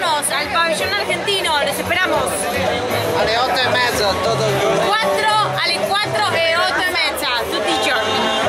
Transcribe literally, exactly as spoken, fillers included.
vámonos al pabellón argentino, los esperamos. Alle otto e mezza, todo il giorno. quattro alle quattro e otto e mezza, tutti i giorni.